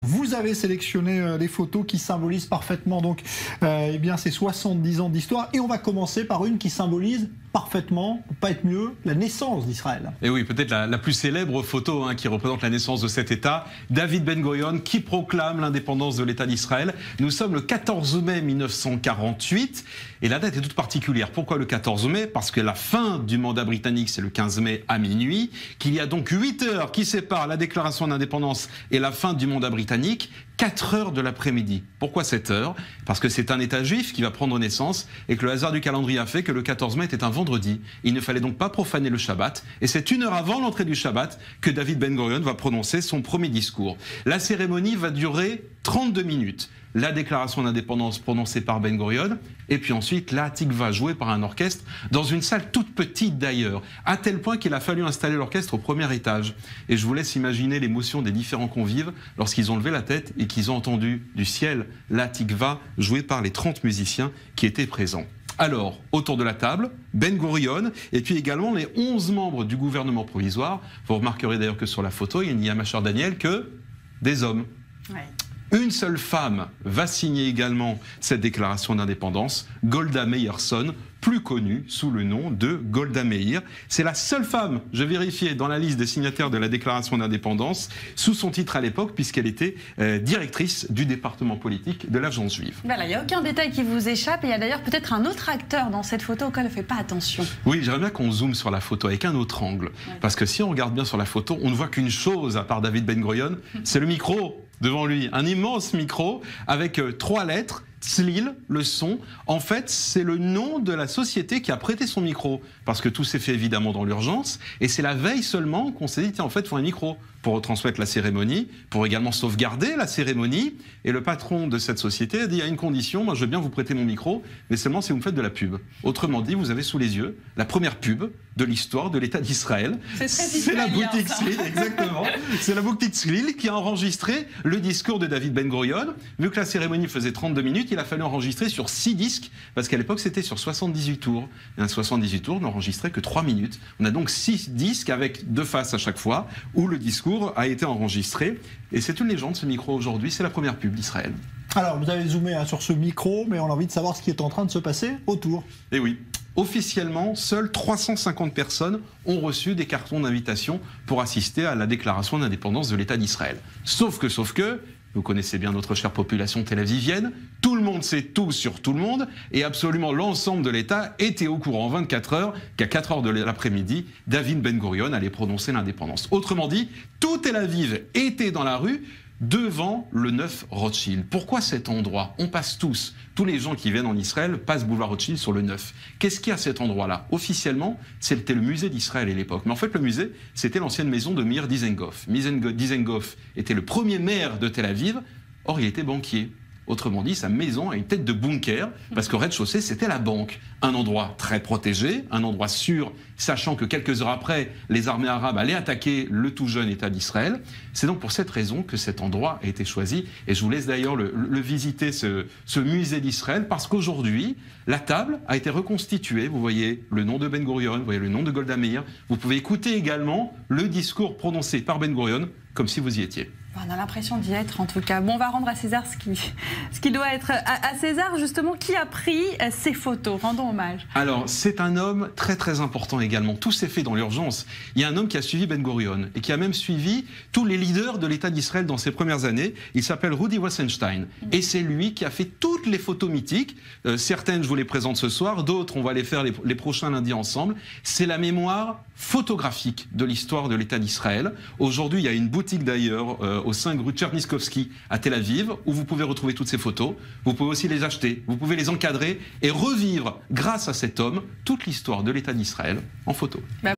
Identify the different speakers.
Speaker 1: Vous avez sélectionné des photos qui symbolisent parfaitement donc, eh bien, ces 70 ans d'histoire. Et on va commencer par une qui symbolise parfaitement, pour pas être mieux, la naissance d'Israël.
Speaker 2: Et oui, peut-être la plus célèbre photo qui représente la naissance de cet État, David Ben Gurion, qui proclame l'indépendance de l'État d'Israël. Nous sommes le 14 mai 1948 et la date est toute particulière. Pourquoi le 14 mai? Parce que la fin du mandat britannique, c'est le 15 mai à minuit, qu'il y a donc 8 heures qui séparent la déclaration d'indépendance et la fin du mandat britannique, 4 heures de l'après-midi. Pourquoi 7 heures? Parce que c'est un État juif qui va prendre naissance et que le hasard du calendrier a fait que le 14 mai était un vendredi. Il ne fallait donc pas profaner le Shabbat. Et c'est 1 heure avant l'entrée du Shabbat que David Ben Gurion va prononcer son premier discours. La cérémonie va durer 32 minutes. La déclaration d'indépendance prononcée par Ben Gurion, et puis ensuite la Hatikva jouée par un orchestre dans une salle toute petite d'ailleurs, à tel point qu'il a fallu installer l'orchestre au premier étage. Et je vous laisse imaginer l'émotion des différents convives lorsqu'ils ont levé la tête et qu'ils ont entendu du ciel la Hatikva jouée par les 30 musiciens qui étaient présents. Alors, autour de la table, Ben Gurion, et puis également les 11 membres du gouvernement provisoire. Vous remarquerez d'ailleurs que sur la photo, il n'y a, ma chère Danielle, que des hommes. Ouais. Une seule femme va signer également cette déclaration d'indépendance, Golda Meirson, plus connue sous le nom de Golda Meir. C'est la seule femme, je vérifiais, dans la liste des signataires de la déclaration d'indépendance, sous son titre à l'époque, puisqu'elle était directrice du département politique de l'Agence juive.
Speaker 3: Voilà, il n'y a aucun détail qui vous échappe, et il y a d'ailleurs peut-être un autre acteur dans cette photo auquel on ne fait pas attention.
Speaker 2: Oui, j'aimerais bien qu'on zoome sur la photo avec un autre angle, parce que si on regarde bien sur la photo, on ne voit qu'une chose, à part David Ben Gurion, c'est le micro devant lui, un immense micro avec 3 lettres. Tzlil, le son, en fait, c'est le nom de la société qui a prêté son micro. Parce que tout s'est fait évidemment dans l'urgence. Et c'est la veille seulement qu'on s'est dit, tiens, en fait, il faut un micro pour retransmettre la cérémonie, pour également sauvegarder la cérémonie. Et le patron de cette société a dit, il y a une condition, moi je veux bien vous prêter mon micro, mais seulement si vous me faites de la pub. Autrement dit, vous avez sous les yeux la première pub de l'histoire de l'État d'Israël.
Speaker 3: C'est
Speaker 2: la boutique Tzlil, exactement. C'est la boutique Tzlil qui a enregistré le discours de David Ben Gurion. Vu que la cérémonie faisait 32 minutes, il a fallu enregistrer sur 6 disques, parce qu'à l'époque c'était sur 78 tours. Et un 78 tours n'enregistrait que 3 minutes. On a donc 6 disques avec 2 faces à chaque fois, où le discours a été enregistré. Et c'est une légende, ce micro aujourd'hui, c'est la première pub d'Israël.
Speaker 1: Alors, vous avez zoomé sur ce micro, mais on a envie de savoir ce qui est en train de se passer autour.
Speaker 2: Et oui. Officiellement, seules 350 personnes ont reçu des cartons d'invitation pour assister à la déclaration d'indépendance de l'État d'Israël. Sauf que, vous connaissez bien notre chère population tel-avivienne, tout le monde sait tout sur tout le monde, et absolument l'ensemble de l'État était au courant en 24 heures qu'à 4 heures de l'après-midi, David Ben Gurion allait prononcer l'indépendance. Autrement dit, tout Tel Aviv était dans la rue devant le 9 Rothschild. Pourquoi cet endroit? On passe tous les gens qui viennent en Israël passent boulevard Rothschild sur le 9. Qu'est-ce qu'il y a à cet endroit-là? Officiellement, c'était le musée d'Israël à l'époque. Mais en fait, le musée, c'était l'ancienne maison de Meir Dizengoff. Meir Dizengoff était le premier maire de Tel Aviv. Or, il était banquier. Autrement dit, sa maison a une tête de bunker, parce qu'au rez-de-chaussée, c'était la banque. Un endroit très protégé, un endroit sûr, sachant que quelques heures après, les armées arabes allaient attaquer le tout jeune État d'Israël. C'est donc pour cette raison que cet endroit a été choisi. Et je vous laisse d'ailleurs le visiter, ce musée d'Israël, parce qu'aujourd'hui, la table a été reconstituée. Vous voyez le nom de Ben Gurion, vous voyez le nom de Golda Meir. Vous pouvez écouter également le discours prononcé par Ben Gurion, comme si vous y étiez.
Speaker 3: On a l'impression d'y être en tout cas. Bon, on va rendre à César ce qui doit être à César, justement. Qui a pris ces photos? Rendons hommage.
Speaker 2: Alors, c'est un homme très très important également. Tout s'est fait dans l'urgence. Il y a un homme qui a suivi Ben Gurion et qui a même suivi tous les leaders de l'État d'Israël dans ses premières années. Il s'appelle Rudi Wassenstein. Et c'est lui qui a fait toutes les photos mythiques. Certaines, je vous les présente ce soir. D'autres, on va les faire les prochains lundis ensemble. C'est la mémoire photographique de l'histoire de l'État d'Israël. Aujourd'hui, il y a une boutique d'ailleurs au 5 rue Tcherniskovski à Tel Aviv où vous pouvez retrouver toutes ces photos. Vous pouvez aussi les acheter, vous pouvez les encadrer et revivre, grâce à cet homme, toute l'histoire de l'État d'Israël en photo.